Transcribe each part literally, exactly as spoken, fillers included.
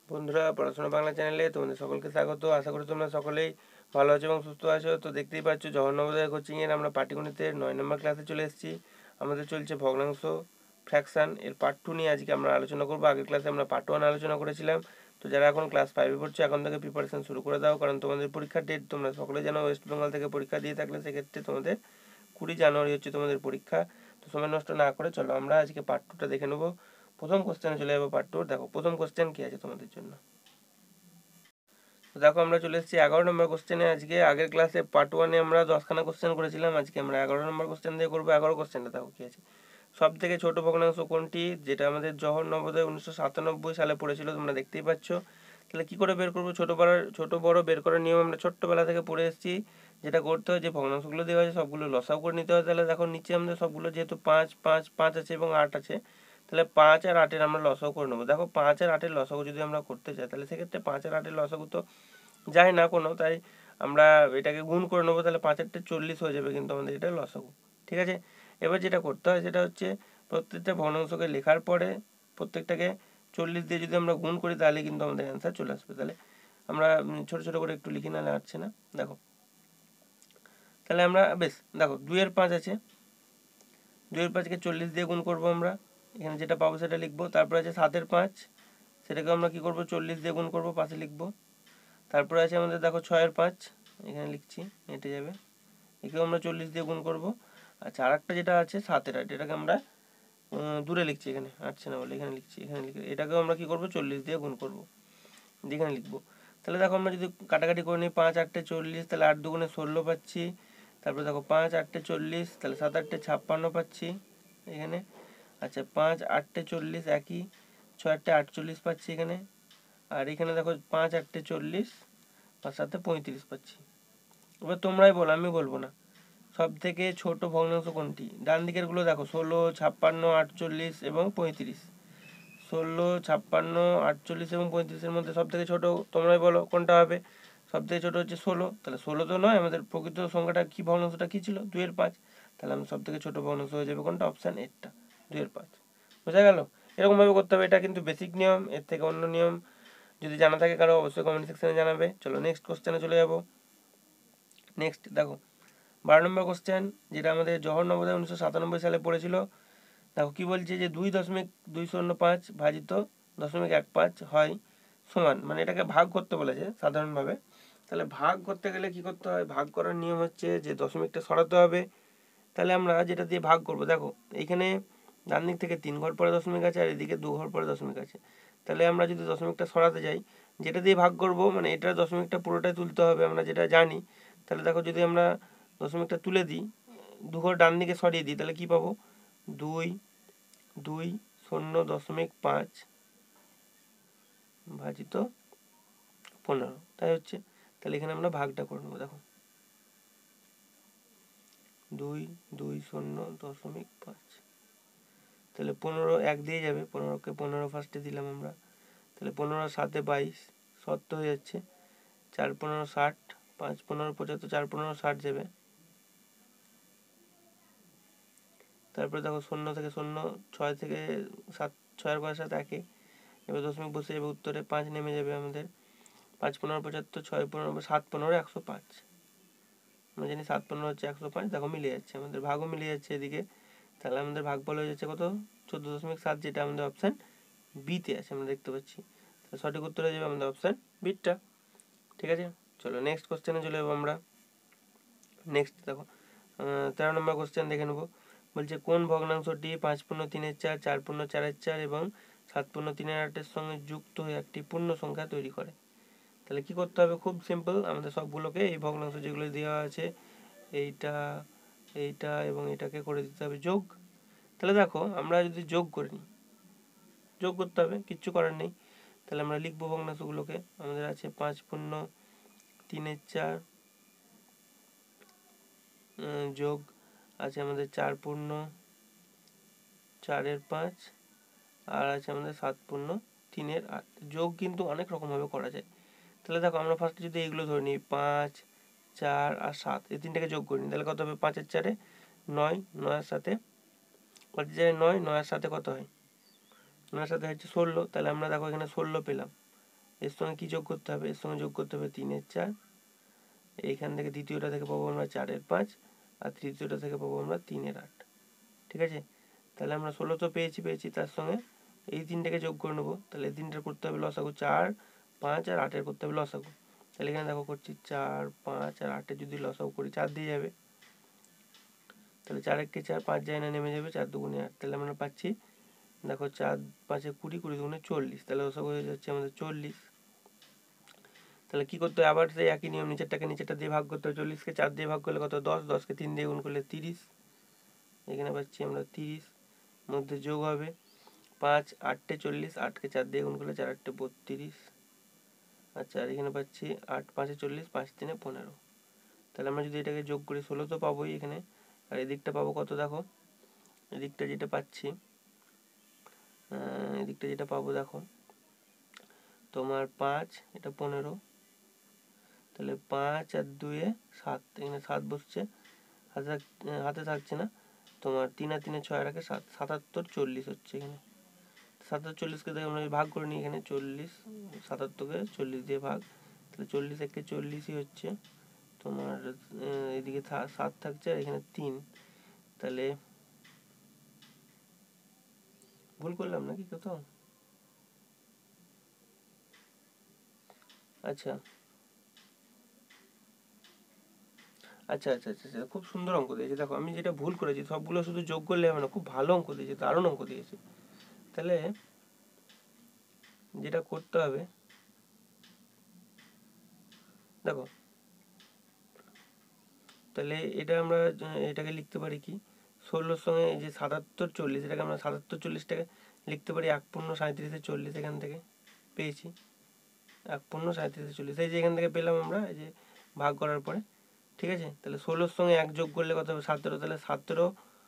বন্ধুরা, পড়াশোনা বাংলা চ্যানেলে তোমাদের সকলকে স্বাগত। আশা করি তোমরা সকলেই ভালো আছো এবং সুস্থ আছো। তো দেখতেই পাচ্ছ, জওহর নবোদয় কোচিংয়ের আমরা পাটিগণিতের নয় নম্বর ক্লাসে চলে এসেছি। আমাদের চলছে ভগ্নাংশ ফ্র্যাকশান এর পার্ট টু নিয়ে আজকে আমরা আলোচনা করবো। আগের ক্লাসে আমরা পার্ট ওয়ান আলোচনা করেছিলাম। তো যারা এখন ক্লাস ফাইভে পড়ছো, এখন থেকে প্রিপারেশন শুরু করে দাও, কারণ তোমাদের পরীক্ষার ডেট তোমরা সকলে জানো। ওয়েস্ট বেঙ্গল থেকে পরীক্ষা দিয়ে থাকলে সেক্ষেত্রে তোমাদের কুড়ি জানুয়ারি হচ্ছে তোমাদের পরীক্ষা। তো সময় নষ্ট না করে চলো আমরা আজকে পার্ট টুটা দেখে নেবো। প্রথম কোশ্চেনে চলে যাবো। পার্ট টু দেখো, প্রথম কোশ্চেন কি আছে তোমাদের জন্য। দেখো, আমরা চলে এসেছি এগারো নম্বর কোশ্চেনে। আজকে আগের ক্লাসে পার্ট ওয়ানে আমরা দশখানা কোশ্চেন করেছিলাম, আজকে আমরা এগারো নম্বর কোশ্চেন দিয়ে করবো। এগারো কোশ্চেনটা দেখো কি আছে। সব থেকে ছোট ভগ্নাংশ কোনটি, যেটা আমাদের জওহর নবোদয় উনিশশো সাতানব্বই সালে পড়েছিল, তোমরা দেখতেই পাচ্ছ। তাহলে কি করে বের করবো? ছোট বড় ছোট বড় বের করার নিয়ম আমরা ছোট্টবেলা থেকে পড়ে এসেছি। যেটা করতে হয়, যে ভগ্নাংশগুলো দেওয়া আছে সবগুলো লসাও করে নিতে হয়। তাহলে দেখো নিচে আমাদের সবগুলো যেহেতু পাঁচ পাঁচ পাঁচ আছে এবং আট আছে, তাহলে পাঁচ আর আটের আমরা লসাও করে নেবো। দেখো, পাঁচ আর আটের লসাগু যদি আমরা করতে চাই, তাহলে সেক্ষেত্রে পাঁচ আর আটের লসাগু তো যায় না কোনো, তাই আমরা এটাকে গুণ করে নেবো। তাহলে পাঁচ আটটা চল্লিশ হয়ে যাবে, কিন্তু আমাদের এটা লসাগু। ঠিক আছে, এবার যেটা করতে হয় সেটা হচ্ছে প্রত্যেকটা ভগ্নাংশকে লেখার পরে প্রত্যেকটাকে চল্লিশ দিয়ে যদি আমরা গুণ করি, তাহলে কিন্তু আমাদের অ্যান্সার চলে আসবে। তাহলে আমরা ছোটো ছোটো করে একটু লিখি, নাহলে আসছে না। দেখো, তাহলে আমরা বেশ দেখো, দুইয়ের পাঁচ আছে, দুইয়ের পাঁচকে চল্লিশ দিয়ে গুণ করবো আমরা, এখানে যেটা পাবো সেটা লিখবো। তারপর আছে সাতের পাঁচ, সেটাকে আমরা কী করবো, চল্লিশ দিয়ে গুণ করবো, পাশে লিখবো। তারপরে আছে আমাদের দেখো ছয়ের পাঁচ, এখানে লিখছি, হেঁটে যাবে, একেও আমরা চল্লিশ দিয়ে গুণ করবো। আচ্ছা, আর একটা যেটা আছে সাতের আট, এটাকে আমরা দূরে লিখছি, এখানে আসছে না বলে এখানে লিখছি, এখানে লিখে এটাকেও আমরা কী করবো, চল্লিশ দিয়ে গুণ করবো, যেখানে লিখবো। তাহলে দেখো, আমরা যদি কাটাকাটি করে নিই, পাঁচ আটটে চল্লিশ, তাহলে আট দুগুণে ষোলো পাচ্ছি। তারপরে দেখো, পাঁচ আটটে চল্লিশ, তাহলে সাত আটটে ছাপ্পান্ন পাচ্ছি এখানে। আচ্ছা, পাঁচ আটটে চল্লিশ একই, ছয় আটটে আটচল্লিশ পাচ্ছি এখানে। আর এখানে দেখো, পাঁচ আটটে চল্লিশ আর সাথে পঁয়ত্রিশ পাচ্ছি। এবার তোমরাই বলো, আমি বলবো না। সব থেকে ছোট ভগ্নাংশ কোনটি? ডান দিকের গুলো দেখো, ষোলো, ছাপ্পান্ন, আটচল্লিশ এবং পঁয়ত্রিশ। ষোলো, ছাপ্পান্ন, আটচল্লিশ এবং পঁয়ত্রিশের মধ্যে সব থেকে ছোট তোমরাই বলো কোনটা হবে। সব থেকে ছোট হচ্ছে ষোলো, তাহলে ষোলো তো নয়, আমাদের প্রকৃত সংখ্যাটা কি, ভগ্নাংশটা কী ছিল, দুইয়ের পাঁচ। তাহলে আমাদের সব থেকে ছোট ভগ্নাংশ হয়ে যাবে কোনটা, অপশান এইটটা, দুইয়ের পাঁচ। বোঝা গেল? এরকমভাবে করতে হবে। এটা কিন্তু বেসিক নিয়ম, এর থেকে অন্য নিয়ম যদি জানা থাকে কারো, অবশ্যই কমেন্ট সেকশনে জানাবে। চলো নেক্সট কোশ্চেনে চলে যাবো। নেক্সট দেখো, বারো নম্বর কোশ্চেন, যেটা আমাদের জওহর নবোদয় উনিশশো সাতানব্বই সালে পড়েছিল। দেখো কি বলছে, যে দুই দশমিক দুই শূন্য পাঁচ ভাজিত দশমিক এক পাঁচ হয় সমান, মানে এটাকে ভাগ করতে বলেছে সাধারণভাবে। তাহলে ভাগ করতে গেলে কি করতে হয়, ভাগ করার নিয়ম হচ্ছে যে দশমিকটা সরাতে হবে। তাহলে আমরা যেটা দিয়ে ভাগ করব, দেখো এইখানে ডান দিক থেকে তিন ঘর পরে দশমিক আছে, আর এদিকে দু ঘর পরে দশমিক আছে। তাহলে আমরা যদি দশমিকটা সরাতে যাই, যেটা দিয়ে ভাগ করব, মানে এটা দশমিকটা পুরোটাই তুলতে হবে, আমরা যেটা জানি। তাহলে দেখো, যদি আমরা দশমিকটা তুলে দিই, দু ঘর ডান দিকে সরিয়ে দিই, তাহলে কি পাবো, দুই দুই শূন্য দশমিক পাঁচ ভাজিত পনেরো, তাই হচ্ছে। তাহলে এখানে আমরা ভাগটা করে নেবো। দেখো, দুই দুই শূন্য দশমিক পাঁচ, তাহলে পনেরো এক দিয়ে যাবে, পনেরোকে পনেরো ফার্স্টে দিলাম আমরা। তাহলে পনেরো সাতে বাইশ, সত্তর হয়ে যাচ্ছে। চার পনেরো ষাট, পাঁচ পনেরো পঁচাত্তর, চার পনেরো ষাট যাবে। তারপরে দেখো, শূন্য থেকে শূন্য, ছয় থেকে সাত, ছয়ের ঘরের সাথে একে, এবার দশমিক বসে যাবে উত্তরে, পাঁচ নেমে যাবে আমাদের। পাঁচ পনেরো পঁচাত্তর, ছয় পনেরো, সাত পনেরো একশো পাঁচ। আমরা জানি সাত পনেরো হচ্ছে একশো পাঁচ। দেখো মিলে যাচ্ছে, আমাদের ভাগও মিলে যাচ্ছে এদিকে। তাহলে আমাদের ভাগফল হয়ে যাচ্ছে কত, চোদ্দো দশমিক সাত, যেটা আমাদের অপশান বিতে আছে, আমরা দেখতে পাচ্ছি। তাহলে সঠিক উত্তর হয়ে যাবে আমাদের অপশান বিটা। ঠিক আছে, চলো নেক্সট কোশ্চেনে চলে যাবো আমরা। নেক্সট দেখো, তেরো নম্বর কোশ্চেন দেখে নেবো। বলছে কোন ভগ্নাংশটি পাঁচ পূর্ণ তিনের চার, চার পূর্ণ চারের চার এবং সাত পূর্ণ তিনের আটের সঙ্গে যুক্ত হয়ে একটি পূর্ণ সংখ্যা তৈরি করে। তাহলে কি করতে হবে, খুব সিম্পল, আমাদের সবগুলোকে এই ভগ্নাংশ যেগুলো দেওয়া আছে, এইটা এইটা এবং এটাকে করে দিতে হবে যোগ। তাহলে দেখো, আমরা যদি যোগ করে নিই, যোগ করতে হবে, কিচ্ছু করার নেই। তাহলে আমরা লিখবো ভগ্নাংশগুলোকে, আমাদের আছে পাঁচ পূর্ণ তিনের চার যোগ আছে আমাদের চার পূর্ণ চারের পাঁচ, আর আছে আমাদের সাত পূর্ণ তিনের আট। যোগ কিন্তু অনেক রকমভাবে করা যায়। তাহলে দেখো, আমরা ফার্স্টে যদি এইগুলো ধরে নিই, পাঁচ, চার আর সাত, এই তিনটাকে যোগ করি, তাহলে কত হবে, পাঁচের চারে নয়, নয়ের সাথে পাঁচের চারে নয়, নয়ের সাথে কত হয়, নয়ের সাথে হচ্ছে ষোলো। তাহলে আমরা দেখো এখানে ষোলো পেলাম। এর সঙ্গে কি যোগ করতে হবে, এর সঙ্গে যোগ করতে হবে তিনের চার, এইখান থেকে দ্বিতীয়টা থেকে পাবো আমরা চারের পাঁচ, আর তৃতীয়টা থেকে পাবো আমরা তিনের আট। ঠিক আছে, তাহলে আমরা ষোলো তো পেয়েছি পেয়েছি তার সঙ্গে এই তিনটাকে যোগ করে নেবো। তাহলে এই তিনটার করতে হবে লসাগু, চার পাঁচ আর আটের করতে হবে লসাগু। তাহলে এখানে দেখো করছি চার পাঁচ আর আটের যদি লসাগু করি চার দিয়ে যাবে, তাহলে চার একে চার, পাঁচ যায় না নেমে যাবে, চার দুগুণে আট। তাহলে আমরা পাচ্ছি দেখো চার পাঁচে কুড়ি, কুড়ি দুগুণে চল্লিশ, তাহলে লসাগু হয়ে যাচ্ছে আমাদের চল্লিশ। তাহলে কি করতে হবে, আবার সেই একই নিয়ম, নিচেরটাকে নিচেরটা দিয়ে ভাগ করতে হবে। চল্লিশকে চার দিয়ে ভাগ করলে কত, দশ, দশকে তিন দিয়ে গুণ করলে তিরিশ, এখানে পাচ্ছি আমরা তিরিশ। মধ্যে যোগ হবে পাঁচ আটটে চল্লিশ, আটকে চার দিয়ে গুণ করলে চার আটটে বত্রিশ। আচ্ছা, আর এখানে পাচ্ছি আট পাঁচে চল্লিশ, পাঁচ তিনে পনেরো। তাহলে আমরা যদি এটাকে যোগ করি ষোলো তো পাবোই এখানে, আর এদিকটা পাবো কত দেখো, এদিকটা যেটা পাচ্ছি এদিকটা যেটা পাবো দেখো তোমার পাঁচ, এটা পনেরো, তাহলে পাঁচ আর দুয়ে সাত, এখানে সাত বসছে, হাতে হাতে থাকছে না তোমার, তিন আর তিনে ছয় রাখে সাত, সাতাত্তর চল্লিশ হচ্ছে এখানে। সাতাত্তর চল্লিশকে দেখে আমরা ভাগ করে নিই, এখানে চল্লিশ সাতাত্তরকে চল্লিশ দিয়ে ভাগ, তাহলে চল্লিশ একে চল্লিশই হচ্ছে তোমার, এদিকে সাত থাকছে আর এখানে তিন, তাহলে ভুল করলাম নাকি কোথাও? আচ্ছা আচ্ছা আচ্ছা আচ্ছা আচ্ছা খুব সুন্দর অঙ্ক দিয়েছে। দেখো আমি যেটা ভুল করেছি সবগুলো শুধু যোগ করলে হবে না, খুব ভালো অঙ্ক দিয়েছে, দারুণ অঙ্ক দিয়েছে। তাহলে যেটা করতে হবে দেখো, তাহলে এটা আমরা এটাকে লিখতে পারি কি, ষোলোর সঙ্গে এই যে সাতাত্তর চল্লিশ, এটাকে আমরা সাতাত্তর চল্লিশটাকে লিখতে পারি এক পূর্ণ সাঁত্রিশে চল্লিশ, এখান থেকে পেয়েছি এক পূর্ণ সাঁত্রিশে চল্লিশ, এই যে এখান থেকে পেলাম আমরা এই যে ভাগ করার পরে। ঠিক আছে, তাহলে ষোলোর সঙ্গে এক যোগ করলে কত হবে, সতেরো, তাহলে সতেরো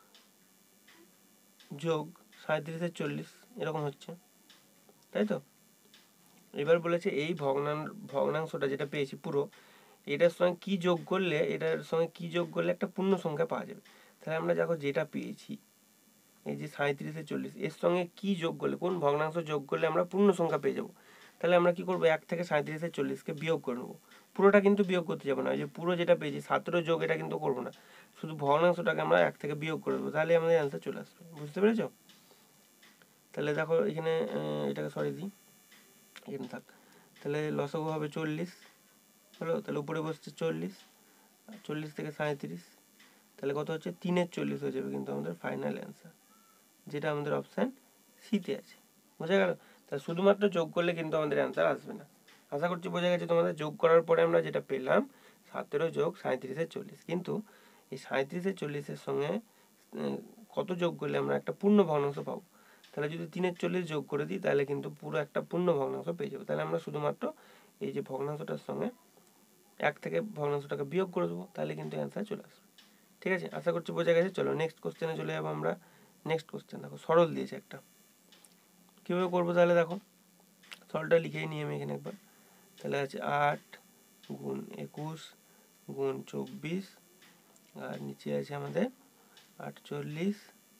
যোগ সাঁত্রিশে চল্লিশ এরকম হচ্ছে, তাই তো? এবার বলেছে এই ভগ্নাং ভগ্নাংশটা যেটা পেয়েছি পুরো, এটার সঙ্গে কি যোগ করলে, এটার সঙ্গে কি যোগ করলে একটা পূর্ণ সংখ্যা পাওয়া যাবে। তাহলে আমরা দেখো যেটা পেয়েছি এই যে সাঁত্রিশে চল্লিশ, এর সঙ্গে কি যোগ করলে, কোন ভগ্নাংশ যোগ করলে আমরা পূর্ণ সংখ্যা পেয়ে যাবো। তাহলে আমরা কি করবো, এক থেকে সাঁত্রিশে চল্লিশকে বিয়োগ করে নেবো। পুরোটা কিন্তু বিয়োগ করতে যাবো না, ওই যে পুরো যেটা পেয়েছি সতেরো যোগ এটা কিন্তু করবো না, শুধু ভগ্নাংশটাকে আমরা এক থেকে বিয়োগ করে দেবো, তাহলে আমাদের অ্যান্সার চলে আসবে। বুঝতে পেরেছো? তাহলে দেখো এখানে এটাকে সরিয়ে দিই, এখানে থাক। তাহলে লসাগু হবে চল্লিশ, হলো, তাহলে উপরে বসছে চল্লিশ, চল্লিশ থেকে সাঁত্রিশ, তাহলে কত হচ্ছে, তিনের চল্লিশ হয়ে যাবে কিন্তু আমাদের ফাইনাল অ্যান্সার, যেটা আমাদের অপশান সিতে আছে। বোঝা গেল? তাহলে শুধুমাত্র যোগ করলে কিন্তু আমাদের অ্যান্সার আসবে না। আশা করছি বোঝা গেছে তোমাদের। যোগ করার পরে আমরা যেটা পেলাম সতেরো যোগ সাঁত্রিশের চল্লিশ, কিন্তু এই সাঁত্রিশের চল্লিশের সঙ্গে কত যোগ করলে আমরা একটা পূর্ণ ভগ্নাংশ পাবো। তাহলে যদি তিনের চল্লিশ যোগ করে দিই তাহলে কিন্তু পুরো একটা পূর্ণ ভগ্নাংশ পেয়ে যাবো। তাহলে আমরা শুধুমাত্র এই যে ভগ্নাংশটার সঙ্গে এক থেকে ভগ্নাংশটাকে বিয়োগ করে দেবো, তাহলে কিন্তু অ্যান্সার চলে আসবে। ঠিক আছে, আশা করছি বোঝা গেছে। চলো নেক্সট কোশ্চেনে চলে যাবো আমরা। নেক্সট কোশ্চেন দেখো, সরল দিয়েছে একটা, কীভাবে করবো তাহলে দেখো, সরলটা লিখেই নিই আমি এখানে একবার। তাহলে আছে আট গুণ একুশ গুণ চব্বিশ, আর নিচে আছে আমাদের আটচল্লিশ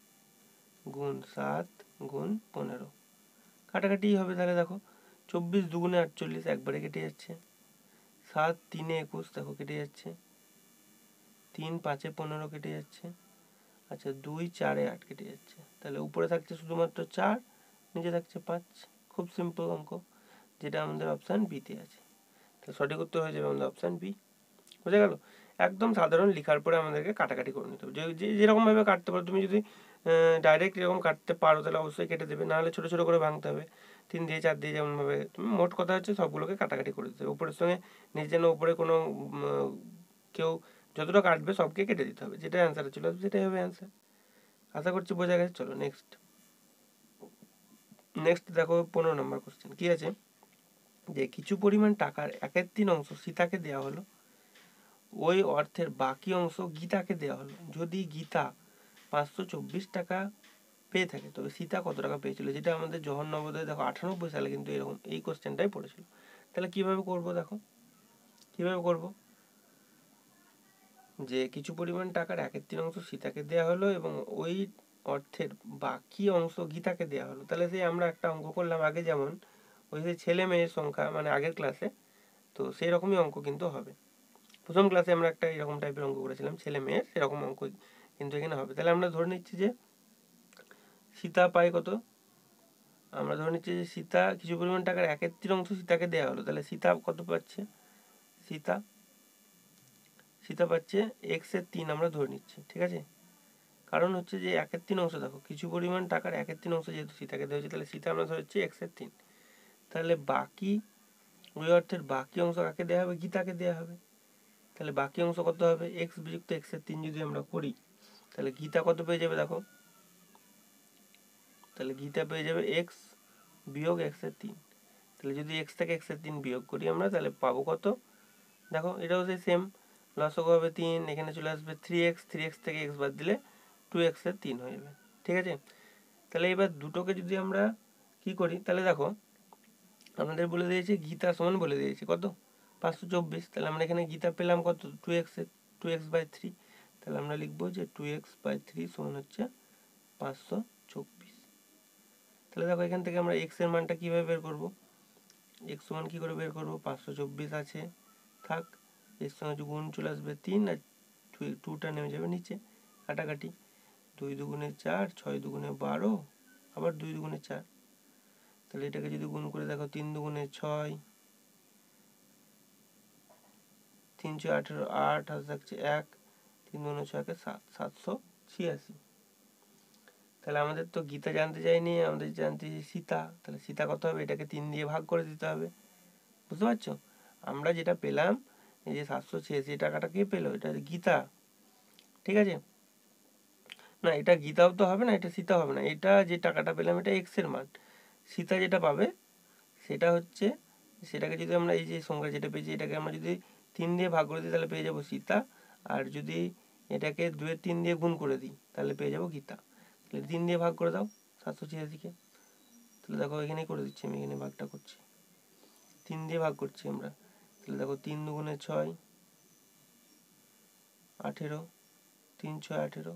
গুণ সাত গুণ পনেরো। কাটাকাটিই হবে, তাহলে দেখো চব্বিশ দুগুণে আটচল্লিশ একবারে কেটে যাচ্ছে, সাত তিনে একুশ দেখো কেটে যাচ্ছে, তিন পাঁচে পনেরো কেটে যাচ্ছে, আচ্ছা দুই চারে আট কেটে যাচ্ছে, তাহলে উপরে থাকছে শুধুমাত্র চার, নিচে থাকছে পাঁচ। খুব সিম্পল অঙ্ক, যেটা আমাদের অপশান বিতে আছে। তাহলে সঠিক উত্তর হয়ে যাবে আমাদের অপশান বি। বোঝা গেল? একদম সাধারণ, লেখার পরে আমাদেরকে কাটাকাটি করে নিতে হবে, যে যেরকমভাবে কাটতে পারো তুমি। যদি ডাইরেক্ট এরকম কাটতে পারো তাহলে অবশ্যই কেটে দেবে, নাহলে ছোটো ছোটো করে ভাঙতে হবে, তিন দিয়ে চার দিয়ে যেমনভাবে। তুমি মোট কথা হচ্ছে সবগুলোকে কাটাকাটি করে দিতে হবে, উপরের সঙ্গে নিচে যেন উপরে কোনো কেউ যতটা কাটবে সবকে কেটে দিতে হবে, যেটা অ্যান্সারে চলে আসবে সেটাই হবে অ্যান্সার। আশা করছি বোঝা গেছে। চলো নেক্সট নেক্সট দেখো পনেরো নম্বর কোশ্চেন কি আছে, যে কিছু পরিমাণ টাকার একের তিন অংশ সীতাকে দেওয়া হলো, ওই অর্থের বাকি অংশ গীতাকে দেওয়া হলো। যদি গীতা পাঁচশো চব্বিশ টাকা পেয়ে থাকে তবে সীতা কত টাকা পেয়েছিল, যেটা আমাদের জওহর নবোদয় দেখো আটানব্বই সালে কিন্তু এরকম এই কোশ্চেনটাই পড়েছিল। তাহলে কিভাবে করব দেখো, কিভাবে করব, যে কিছু পরিমাণ টাকার একের তিন অংশ সীতাকে দেওয়া হলো এবং ওই অর্থের বাকি অংশ গীতাকে দেওয়া হলো। তাহলে সেই আমরা একটা অঙ্ক করলাম আগে, যেমন ওই যে ছেলে মেয়ের সংখ্যা মানে আগের ক্লাসে, তো সেই রকমই অঙ্ক কিন্তু হবে। প্রথম ক্লাসে আমরা একটা এরকম টাইপের অঙ্ক করেছিলাম ছেলে মেয়ের, সেরকম অঙ্ক কিন্তু এখানে হবে। তাহলে আমরা ধরে নিচ্ছি যে সীতা পায় কত, আমরা ধরে নিচ্ছি যে সীতা কিছু পরিমাণ টাকার একের তিন অংশ সীতাকে দেওয়া হলো, তাহলে সীতা কত পাচ্ছে, সীতা সীতা পাচ্ছে এক্স এর তিন আমরা ধরে নিচ্ছি, ঠিক আছে। কারণ হচ্ছে যে একের তিন অংশ, দেখো কিছু পরিমাণ টাকার একের তিন অংশ যেহেতু সীতাকে দেওয়া হয়েছে, তাহলে সীতা আমরা ধরেছি এক্স এর তিন। তাহলে বাকি ওই অর্থের বাকি অংশ কাকে দেওয়া হবে, গীতাকে দেওয়া হবে। তাহলে বাকি অংশ কত হবে, এক্স বিযুক্ত এক্স এর তিন যদি আমরা করি, তাহলে গীতা কত পেয়ে যাবে দেখো, তাহলে গীতা পেয়ে যাবে এক্স বিয়োগ এক্স এর তিন। তাহলে যদি এক্স থেকে এক্স এর তিন বিয়োগ করি আমরা, তাহলে পাবো কত, দেখো এটাও সেই সেম, লসক হবে তিন, এখানে চলে আসবে থ্রি এক্স, থ্রি এক্স থেকে এক্স বাদ দিলে টু এক্স এর তিন হয়ে যাবে, ঠিক আছে। তাহলে এবার দুটোকে যদি আমরা কি করি, তাহলে দেখো আমাদের বলে দিয়েছে গীতা সমান বলে দিয়েছে কত, পাঁচশো চব্বিশ। তাহলে আমরা এখানে গীতা পেলাম কত, two x two x by three. তাহলে আমরা লিখবো যে টু এক্স বাই থ্রি সমান হচ্ছে পাঁচশো চব্বিশ। তাহলে দেখো এখান থেকে আমরা এক্স এর মানটা কীভাবে বের করবো, এক্স সমান কী করে বের করবো, পাঁচশো চব্বিশ আছে থাক, এর সঙ্গে গুণ চলে আসবে তিন, আর টুটা নেমে যাবে নিচে, কাটাকাটি, দুই দুগুণে চার, ছয় দুগুণে বারো, আবার দুই দুগুণে চার। তাহলে এটাকে যদি গুণ করে দেখো, তিন দুগুণে ছয়, তিনশো আঠেরো, আট হাতে থাকছে এক, তিন দুগুণে ছয়কে সাত, সাতশো ছিয়াশি। তাহলে আমাদের তো গীতা জানতে চাইনি, আমাদের জানতে সীতা, তাহলে সীতা কত হবে, এটাকে তিন দিয়ে ভাগ করে দিতে হবে, বুঝতে পারছো। আমরা যেটা পেলাম এই যে সাতশো ছিয়াশি টাকাটা কে পেলো, এটা গীতা, ঠিক আছে। না এটা গীতাও তো হবে না, এটা সীতা হবে না, এটা যে টাকাটা পেলাম এটা এক্স এর মান, সীতা যেটা পাবে সেটা হচ্ছে, সেটাকে যদি আমরা এই যে সংখ্যা যেটা পেয়েছি এটাকে আমরা যদি তিন দিয়ে ভাগ করে দিই তাহলে পেয়ে যাবো সীতা, আর যদি এটাকে দুয়ের তিন দিয়ে গুণ করে দিই তাহলে পেয়ে যাবো গীতা। তাহলে তিন দিয়ে ভাগ করে দাও সাতশো ছিয়াশিকে, তাহলে দেখো এখানেই করে দিচ্ছি, আমি এখানে ভাগটা করছি, তিন দিয়ে ভাগ করছি আমরা, তাহলে দেখো তিন দুগুণে ছয়, আঠেরো, তিন ছয় আঠেরো,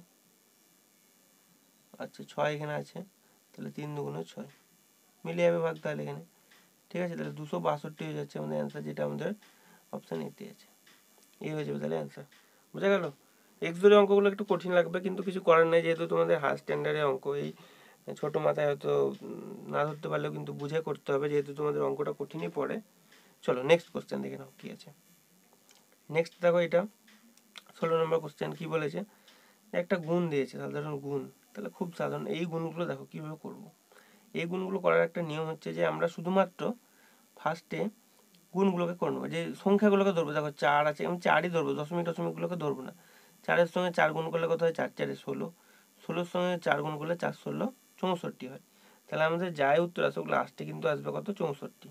আচ্ছা ছয় এখানে আছে, তাহলে তিন দুগুণে ছয়, মিলে যাবে ভাগ তাহলে এখানে, ঠিক আছে। তাহলে দুশো বাষট্টি হয়ে যাচ্ছে আমাদের অ্যান্সার, যেটা আমাদের অপশান এতে আছে, এই হয়ে যাবে তাহলে অ্যান্সার, বোঝা গেল। এক্স ধরে অঙ্কগুলো একটু কঠিন লাগবে, কিন্তু কিছু করার নেই, যেহেতু তোমাদের হাই স্ট্যান্ডার্ডের অঙ্ক, এই ছোটো মাথায় হয়তো না ধরতে পারলেও কিন্তু বুঝে করতে হবে, যেহেতু তোমাদের অঙ্কটা কঠিনই পড়ে। চলো নেক্সট কোশ্চেন দেখে নাও কী আছে। নেক্সট দেখো এটা ষোলো নম্বর কোশ্চেন, কী বলেছে, একটা গুণ দিয়েছে, সাধারণ গুণ। তাহলে খুব সাধারণ এই গুণগুলো দেখো কীভাবে করবো। এই গুণগুলো করার একটা নিয়ম হচ্ছে যে আমরা শুধুমাত্র ফার্স্টে গুণগুলোকে করে নেবো, যে সংখ্যাগুলোকে ধরবো, দেখো চার আছে আমি চারই ধরবো, দশমিক দশমিকগুলোকে ধরবো না। চারের সঙ্গে চার গুণ করলে কত হয়, চার চারে ষোলো, ষোলোর সঙ্গে চার গুণ করলে চার ষোলো চৌষট্টি হয়। তাহলে আমাদের যাই উত্তর আসে ওগুলো লাস্টে কিন্তু আসবে কত, চৌষট্টি,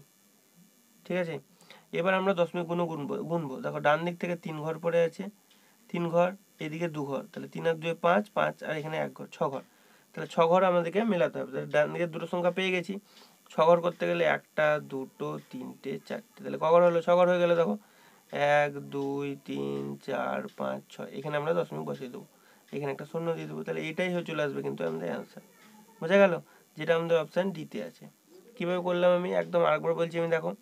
ঠিক আছে। এবার আমরা দশমিক গুণও গুনবো গুনবো দেখো ডান দিক থেকে তিন ঘর পড়ে আছে, তিন ঘর, এদিকে দু ঘর, তাহলে তিন আর দুয়ে পাঁচ, পাঁচ আর এখানে এক ঘর, ছ ঘর, তাহলে ছ ঘর আমাদেরকে মেলাতে হবে। তাহলে ডান দিকে দুটো সংখ্যা পেয়ে গেছি, ছ ঘর করতে গেলে একটা দুটো তিনটে চারটে, তাহলে ক ঘর হলো, ছ ঘর হয়ে গেলে দেখো এক দুই তিন চার পাঁচ ছয়, এখানে আমরা দশমিক বসিয়ে দেবো, এখানে একটা শূন্য দিয়ে দেবো, তাহলে এটাই হয়ে চলে আসবে কিন্তু আমাদের অ্যান্সার, বোঝা গেল, যেটা আমাদের অপশান ডিতে আছে। কীভাবে করলাম আমি একদম আরেকবার বলছি আমি, দেখো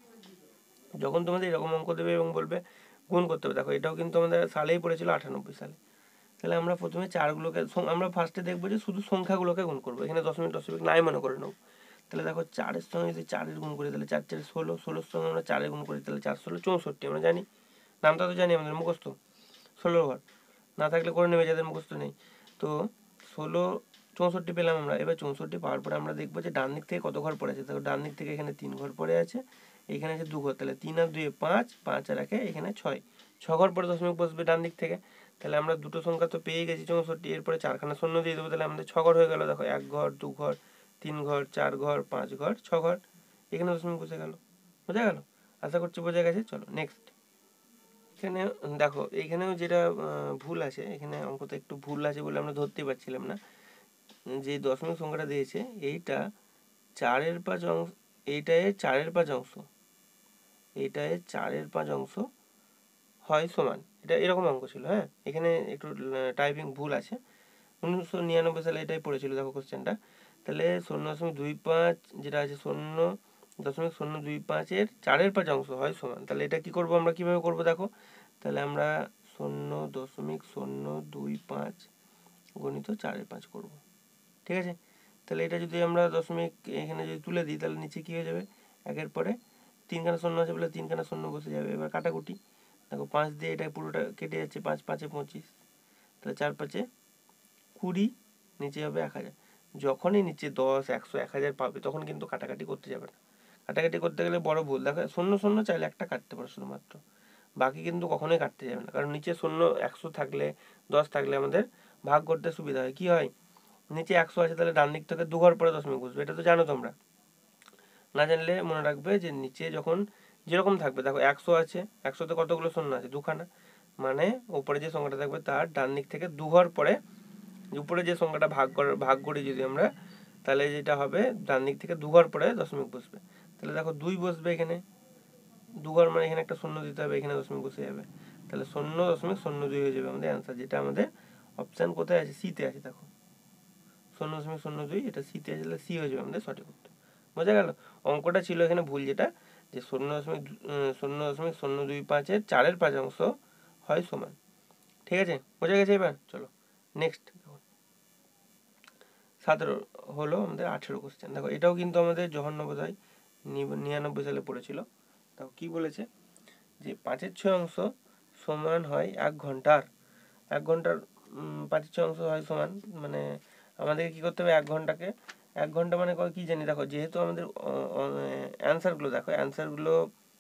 যখন তোমাদের এরকম অঙ্ক দেবে এবং বলবে গুণ করতে হবে, দেখো এটাও কিন্তু আমাদের সালেই পড়েছিল আটানব্বই সালে। তাহলে আমরা প্রথমে চারগুলোকে আমরা ফার্স্টে দেখবো যে শুধু সংখ্যাগুলোকে গুণ করবো, এখানে দশমিক দশমিক নাই মনে করে নেবো। তাহলে দেখো চারের সঙ্গে যদি চারের গুণ করি তাহলে চার চারে ষোলো, ষোলোর সঙ্গে আমরা চারের গুণ করি তাহলে চার ষোলো চৌষট্টি, আমরা জানি নামটা তো জানি আমাদের মুখস্থ, ষোলো ঘর না থাকলে করে নেবে যাদের মুখস্থ নেই। তো ষোলো চৌষট্টি পেলাম আমরা, এবার চৌষট্টি পাওয়ার পরে আমরা দেখবো যে ডান দিক থেকে কত ঘর পড়ে আছে, দেখো ডান দিক থেকে এখানে তিন ঘর পড়ে আছে, এখানে আছে দু ঘর, তাহলে তিন আর দুয়ে পাঁচ, পাঁচ আর একে এখানে ছয়, ছ ঘর পরে দশমিক বসবে ডান দিক থেকে। তাহলে আমরা দুটো সংখ্যা তো পেয়ে গেছি চৌষট্টি, এরপরে চারখানা শূন্য দিয়ে দেবো, তাহলে আমাদের ছ ঘর হয়ে গেল, দেখো এক ঘর, দু ঘর, তিন ঘর, চার ঘর, পাঁচ ঘর, ছ ঘর, এখানে দশমিক বসে গেল, বোঝা গেল, আশা করছি বোঝা গেছে। চলো নেক্সট, এখানে দেখো এইখানেও যেটা ভুল আছে, এখানে অঙ্কতে একটু ভুল আছে বলে আমরা ধরতেই পারছিলাম না, যে দশমিক সংখ্যাটা দিয়েছে এইটা চারের পাঁচ অংশ, এইটা এর চারের পাঁচ অংশ, এইটা এর চারের পাঁচ অংশ হয় সমান, এটা এরকম অঙ্ক ছিল, হ্যাঁ এখানে একটু টাইপিং ভুল আছে, উনিশশো নিরানব্বই সালে এটাই পড়েছিল দেখো কোশ্চেনটা। তাহলে শূন্য দশমিক দুই পাঁচ যেটা আছে শূন্য দশমিক শূন্য দুই পাঁচের চারের পাঁচ অংশ হয় সমান। তাহলে এটা কি করব আমরা, কিভাবে করব দেখো, তাহলে আমরা শূন্য দশমিক শূন্য দুই পাঁচ গণিত চারের পাঁচ করব, ঠিক আছে। তাহলে এটা যদি আমরা দশমিক এখানে যদি তুলে দিই তাহলে নিচে কী হয়ে যাবে, একের পরে তিনখানা শূন্য আছে বলে তিনখানা শূন্য বসে যাবে। এবার কাটাকুটি দেখো, পাঁচ দিয়ে এটা পুরোটা কেটে যাচ্ছে, পাঁচ পাঁচে পঁচিশ, তাহলে চার পাঁচে কুড়ি, নিচে হবে এক হাজার। যখনই নিচে দশ একশো এক হাজার পাবে তখন কিন্তু কাটাকাটি করতে যাবে না। কাটাকাটি করতে গেলে বড় ভুল, দেখো শূন্য শূন্য চাইলে একটা কাটতে পারো শুধুমাত্র, বাকি কিন্তু কখনোই কাটতে যাবে না। কারণ নিচে শূন্য একশো থাকলে দশ থাকলে আমাদের ভাগ করতে সুবিধা হয়। কি হয়, নিচে একশো আছে তাহলে ডান দিক থেকে দুঘর পরে দশমিক বসবে, এটা তো জানো তোমরা। না জানলে মনে রাখবে যে নিচে যখন যেরকম থাকবে, দেখো একশো আছে, একশোতে কতগুলো শূন্য আছে, দুখানা, মানে উপরে যে সংখ্যাটা থাকবে তার ডান দিক থেকে দুঘর পরে উপরে যে সংখ্যাটা ভাগ করার ভাগ করি যদি আমরা, তাহলে যেটা হবে ডান দিক থেকে দুঘর পরে দশমিক বসবে। তাহলে দেখো দুই বসবে এখানে, দুঘর মানে এখানে একটা শূন্য দিতে হবে, এখানে দশমিক বসে যাবে, তাহলে শূন্য দশমিক শূন্য দুই হয়ে যাবে আমাদের অ্যান্সার, যেটা আমাদের অপশান কোথায় আছে, সিতে আছে। দেখো শূন্য দশমিক শূন্য দুই, এটা সিতে আছে, তাহলে সি হয়ে যাবে আমাদের সঠিক উত্তর। বোঝা গেল, অঙ্কটা ছিল এখানে ভুল, যেটা যে শূন্য দশমিক শূন্য দশমিক শূন্য দুই পাঁচের চারের পাঁচ অংশ হয় সমান, ঠিক আছে, বোঝা গেছে। এবার চলো নেক্সট, সতেরো হলো আমাদের আঠেরো কোশ্চেন। দেখো এটাও কিন্তু আমাদের জওহর নবোদয় নিরানব্বই সালে পড়েছিল। দেখো কি বলেছে, যে পাঁচের ছয় অংশ সমান হয় এক ঘন্টার, এক ঘন্টার পাঁচের ছয় অংশ হয় সমান, মানে আমাদেরকে কী করতে হবে, এক ঘন্টাকে, এক ঘন্টা মানে কী জানি, দেখো যেহেতু আমাদের অ্যান্সারগুলো, দেখো অ্যান্সারগুলো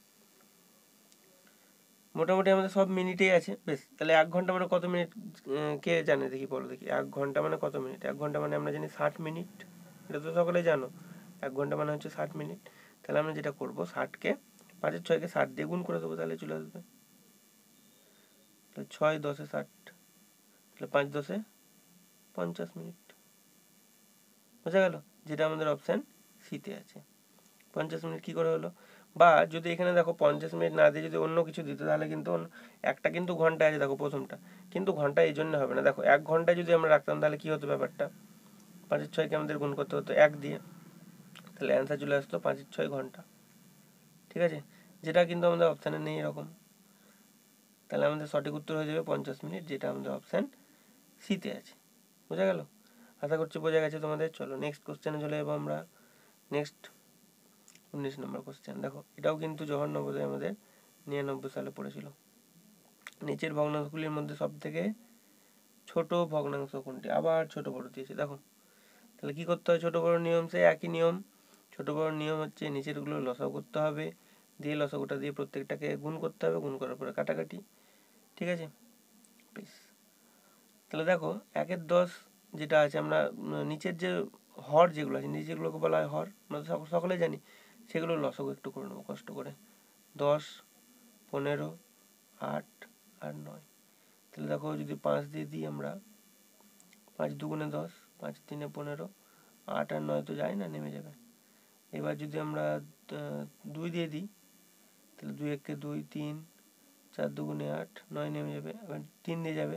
মোটামুটি আমাদের সব মিনিটেই আছে, বেশ। তাহলে এক ঘন্টা মানে কত মিনিট, কে জানে দেখি, বলো দেখি, এক ঘন্টা মানে কত মিনিট, এক ঘন্টা মানে আমরা জানি ষাট মিনিট, এটা তো সকলে জানো, এক ঘন্টা মানে হচ্ছে ষাট মিনিট। তাহলে আমরা যেটা করবো, ষাটকে পাঁচের ছয়কে ষাট দিয়ে গুণ করে দেবো, তাহলে চলে আসবে, তাহলে ছয় দশে ষাট, তাহলে পাঁচ দশে পঞ্চাশ মিনিট, বোঝা গেল, যেটা আমাদের অপশান সিতে আছে। পঞ্চাশ মিনিট কী করে হলো, বা যদি এখানে দেখো পঞ্চাশ মিনিট না দিয়ে যদি অন্য কিছু দিত, তাহলে কিন্তু একটা কিন্তু ঘন্টা আছে, দেখো প্রথমটা কিন্তু ঘন্টা এই জন্য হবে না। দেখো এক ঘন্টায় যদি আমরা রাখতাম তাহলে কী হতো ব্যাপারটা, পাঁচের ছয়কে আমাদের গুণ করতে হতো এক দিয়ে, তাহলে অ্যান্সার চলে আসতো পাঁচের ছয় ঘন্টা, ঠিক আছে, যেটা কিন্তু আমাদের অপশানে নেই এরকম। তাহলে আমাদের সঠিক উত্তর হয়ে যাবে পঞ্চাশ মিনিট, যেটা আমাদের অপশান সিতে আছে। বোঝা গেল, আশা করছি বোঝা গেছে তোমাদের। চলো নেক্সট কোশ্চেনে চলে যাবো আমরা। নেক্সট উনিশ নম্বর কোশ্চেন, দেখো এটাও কিন্তু জওহর নবোদয় আমাদের নিরানব্বই সালে পড়েছিল। নিচের ভগ্নাংশগুলির মধ্যে সব থেকে ছোট ভগ্নাংশ কোনটি, আবার ছোট বড় দিয়েছে। দেখো তাহলে কি করতে হয়, ছোট বড় নিয়ম সেই একই নিয়ম। ছোট বড় নিয়ম হচ্ছে নিচেরগুলো লসাগু করতে হবে, দিয়ে লসাগুটা দিয়ে প্রত্যেকটাকে গুণ করতে হবে, গুণ করার পরে কাটাকাটি, ঠিক আছে, বেশ। তাহলে দেখো একের দশ যেটা আছে, আমরা নিচের যে হর যেগুলো আছে, নিচেরগুলোকে বলা হয় হর, আমরা সকলে জানি, সেগুলো লসাগু একটু করে নেবো কষ্ট করে। দশ, পনেরো, আট আর নয়। তাহলে দেখো যদি পাঁচ দিয়ে দিই আমরা, পাঁচ দুগুণে দশ, পাঁচ তিনে পনেরো, আট আর নয় তো যায় না, নেমে যাবে। এবার যদি আমরা দুই দিয়ে দিই, তাহলে দুই একে দুই, তিন, চার দুগুণে আট, নয় নেমে যাবে। এবার তিন দিয়ে যাবে,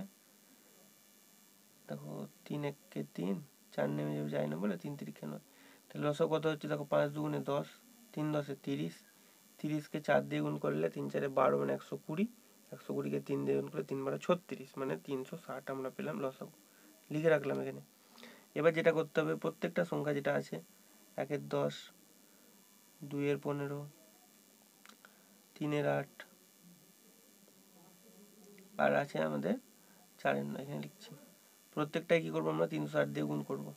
দেখো তিন একে তিন, চার নেমে যাবে, যায় না বলে তিন তিরিখে নয়। তাহলে লসক কত হচ্ছে, দেখো পাঁচ দুগুণে দশ, তিন দশে তিরিশ, তিরিশকে চার দিয়ে গুণ করলে তিন চারে বারো, মানে একশো কুড়ি, একশো কুড়িকে তিন দিয়ে গুণ করলে তিন বারো ছত্রিশ, মানে তিনশো ষাট আমরা পেলাম লসক, লিখে রাখলাম এখানে। এবার যেটা করতে হবে, প্রত্যেকটা সংখ্যা যেটা আছে, একের দশ, দুইয়ের পনেরো, তিনের আট, আর আছে আমাদের চারের নয়, এখানে লিখছি, প্রত্যেকটাই কী করবো আমরা তিনশো ষাট দিয়ে গুণ করবো,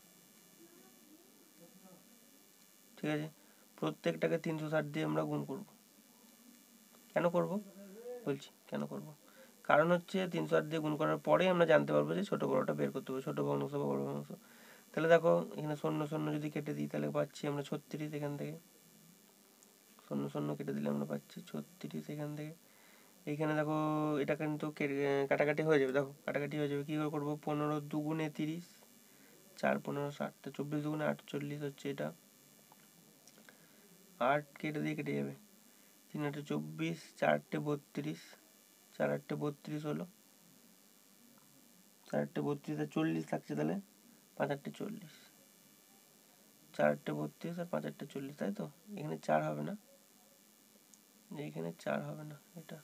ঠিক আছে, প্রত্যেকটাকে তিনশো ষাট দিয়ে আমরা গুণ করব। কেন করব বলছি, কেন করব, কারণ হচ্ছে তিনশো ষাট দিয়ে গুণ করার পরেই আমরা জানতে পারবো যে ছোটো বড়োটা বের করতে হবে, ছোটো ভগ্নাংশ বা বড় ভগ্নাংশ। তাহলে দেখো এখানে শূন্য শূন্য যদি কেটে দিই তাহলে পাচ্ছি আমরা ছত্রিশ, এখান থেকে শূন্য শূন্য কেটে দিলে আমরা পাচ্ছি ছত্রিশ এখান থেকে। এইখানে দেখো এটা কিন্তু কাটাকাটি হয়ে যাবে, দেখো কাটাকাটি হয়ে যাবে, কী করে করবো, পনেরো দুগুণে তিরিশ, চার পনেরো ষাট, চব্বিশ দুগুণে আটচল্লিশ হচ্ছে এটা, আট কেটে দিয়ে কেটে যাবে, তিন আটে চব্বিশ, চারটে বত্রিশ, চার আটটে বত্রিশ হলো, চার আটটে বত্রিশ আর চল্লিশ থাকছে, তাহলে পাঁচ আটটে চল্লিশ, চার আটটে বত্রিশ আর পাঁচ আটটে চল্লিশ, তাই তো? এখানে চার হবে না, এইখানে চার হবে না, এটা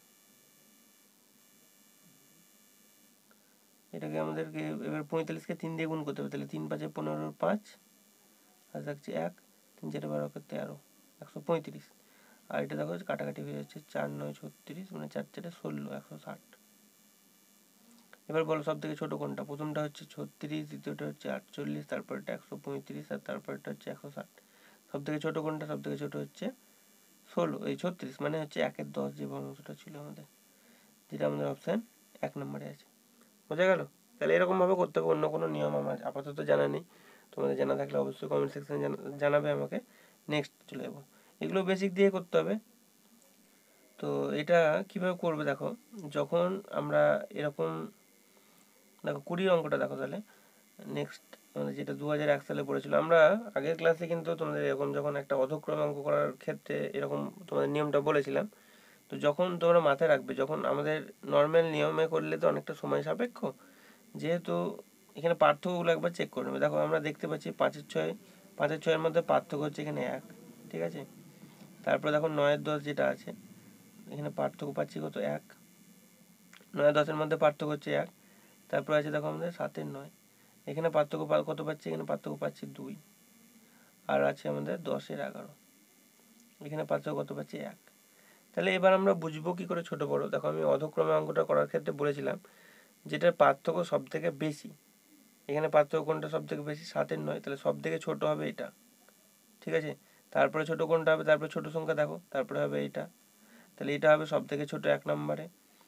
এটাকে আমাদেরকে এবার পঁয়তাল্লিশকে তিন দিয়ে গুণ করতে হবে, তাহলে তিন পাঁচে পনেরো, পাঁচ আর থাকছে এক, তিন চারে বারো তেরো, একশো পঁয়ত্রিশ। আর এটা দেখো কাটাকাটি হয়ে যাচ্ছে, চার নয় ছত্রিশ, মানে চার চারে ষোলো, একশো ষাট। এবার বলো সব থেকে ছোটো কোনটা? প্রথমটা হচ্ছে ছত্রিশ, দ্বিতীয়টা হচ্ছে আটচল্লিশ, তারপরটা একশো পঁয়ত্রিশ আর তারপরটা হচ্ছে একশো ষাট। সব থেকে ছোটো কোনটা? সব থেকে ছোটো হচ্ছে ষোলো, এই ছত্রিশ, মানে হচ্ছে একের দশ যে ভগ্নাংশটা ছিল আমাদের, যেটা আমাদের অপশান এক নম্বরে আছে। বোঝা গেল? তাহলে এরকমভাবে করতে হবে, অন্য কোনো নিয়ম আমার আপাতত জানা নেই। তোমাদের জানা থাকলে অবশ্যই কমেন্ট সেকশনে জানাবে আমাকে। নেক্সট চলে যাবো, এগুলো বেসিক দিয়ে করতে হবে। তো এটা কীভাবে করবে দেখো, যখন আমরা এরকম দেখো কুড়ির অঙ্কটা দেখো, তাহলে নেক্সট আমাদের যেটা দু হাজার এক সালে পড়েছিল, আমরা আগের ক্লাসে কিন্তু তোমাদের এরকম যখন একটা অধক্রমে অঙ্ক করার ক্ষেত্রে এরকম তোমাদের নিয়মটা বলেছিলাম। তো যখন তোমরা মাথায় রাখবে, যখন আমাদের নর্মাল নিয়মে করলে তো অনেকটা সময় সাপেক্ষ, যেহেতু এখানে পার্থক্যগুলো একবার চেক করে নেবে। দেখো আমরা দেখতে পাচ্ছি পাঁচের ছয়, পাঁচের ছয়ের মধ্যে পার্থক্য হচ্ছে এখানে এক, ঠিক আছে? তারপরে দেখো নয়ের দশ যেটা আছে, এখানে পার্থক্য পাচ্ছি কত? এক। নয় দশের মধ্যে পার্থক্য হচ্ছে এক। তারপর আছে দেখো আমাদের সাতের নয়, এখানে পার্থক্য কত পাচ্ছি? এখানে পার্থক্য পাচ্ছি দুই। আর আছে আমাদের দশের এগারো, এখানে পার্থক্য কত পাচ্ছি? এক। তাহলে এবার আমরা বুঝবো কী করে ছোটো বড়ো। দেখো আমি অধক্রমে অঙ্কটা করার ক্ষেত্রে বলেছিলাম যেটার পার্থক্য সব থেকে বেশি, এখানে পার্থক্য কোনটা সব থেকে বেশি? সাতের নয়, তাহলে সব থেকে ছোটো হবে এটা, ঠিক আছে? তারপরে ছোটো কোনটা হবে? তারপরে ছোটো সংখ্যা দেখো, তারপরে হবে এইটা, তাহলে এটা হবে সব থেকে ছোটো এক নম্বরে।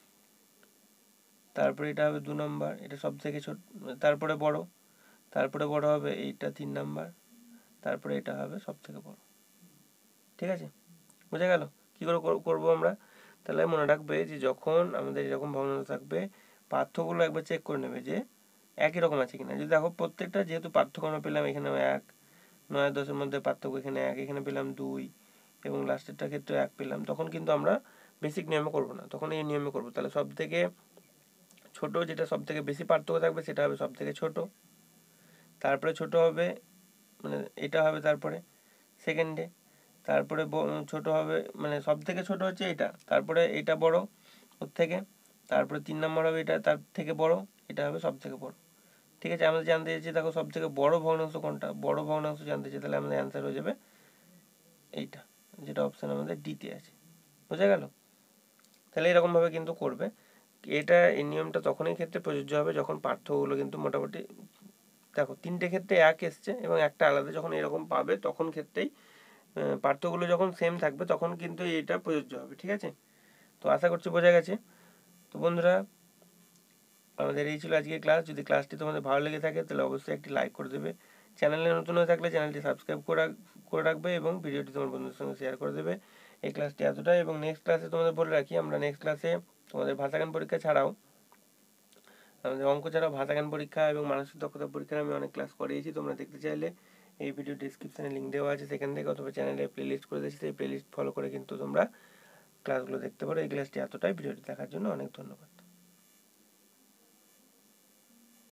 তারপরে এটা হবে দু নম্বর, এটা সব থেকে ছোট, তারপরে বড়, তারপরে বড় হবে এইটা তিন নাম্বার, তারপরে এটা হবে সব থেকে বড়, ঠিক আছে? বোঝা গেল কী করে করবো আমরা? তাহলে মনে রাখবে যে যখন আমাদের এরকম ভগ্নাংশ থাকবে, পার্থক্যগুলো একবার চেক করে নেবে যে একই রকম আছে কিনা। যদি দেখো প্রত্যেকটা যেহেতু পার্থক্য আমরা পেলাম, এখানে এক, নয় দশের মধ্যে পার্থক্য এখানে এক, এখানে পেলাম দুই, এবং লাস্টেরটার ক্ষেত্রে এক পেলাম, তখন কিন্তু আমরা বেসিক নিয়মে করবো না, তখন এই নিয়মে করবো। তাহলে সব থেকে ছোট যেটা সব থেকে বেশি পার্থক্য থাকবে সেটা হবে সব থেকে ছোট, তারপরে ছোট হবে মানে এটা হবে তারপরে সেকেন্ডে, তারপরে ছোট হবে মানে সব থেকে ছোট হচ্ছে এটা, তারপরে এটা বড় ওর থেকে, তারপরে তিন নম্বর হবে এটা তার থেকে বড়, এটা হবে সব থেকে বড়, ঠিক আছে? আমরা জানতে চাইছি দেখো সব থেকে বড় ভগ্নাংশ কোনটা, বড় ভগ্নাংশ জানতে চাই, তাহলে আমাদের অ্যান্সার হয়ে যাবে এইটা, যেটা অপশান আমাদের ডিতে আছে। বোঝা গেল? তাহলে এরকমভাবে কিন্তু করবে। এটা এই নিয়মটা তখনই ক্ষেত্রে প্রযোজ্য হবে যখন পার্থক্যগুলো কিন্তু মোটামুটি দেখো তিনটে ক্ষেত্রে এক এসছে এবং একটা আলাদা, যখন এরকম পাবে তখন ক্ষেত্রেই পার্থক্যগুলো যখন সেম থাকবে তখন কিন্তু এটা প্রযোজ্য হবে, ঠিক আছে? তো আশা করছি বোঝা গেছে। তো বন্ধুরা আমাদের এই ছিল আজকে ক্লাস। যদি ক্লাসটি তোমাদের ভালো লেগে থাকে তাহলে অবশ্যই একটি লাইক করে দেবে, চ্যানেলে নতুন হয়ে থাকলে চ্যানেলটি সাবস্ক্রাইব করে করে রাখবে এবং ভিডিওটি তোমার বন্ধুদের সঙ্গে শেয়ার করে দেবে। এই ক্লাসটি এতটাই, এবং নেক্সট ক্লাসে তোমাদের বলে রাখি আমরা নেক্সট ক্লাসে তোমাদের ভাষাজ্ঞান পরীক্ষা ছাড়াও আমাদের অঙ্ক ছাড়াও ভাষাজ্ঞান পরীক্ষা এবং মানসিক দক্ষতা পরীক্ষার আমি অনেক ক্লাস করিয়েছি। তোমরা দেখতে চাইলে এই ভিডিও ডিসক্রিপশানে লিঙ্ক দেওয়া আছে, সেখান থেকে অথবা চ্যানেলে প্লেলিস্ট করে দিয়েছি, সেই প্লেলিস্ট ফলো করে কিন্তু তোমরা ক্লাসগুলো দেখতে পারো। এই ক্লাসটি এতটাই, ভিডিওটি দেখার জন্য অনেক ধন্যবাদ।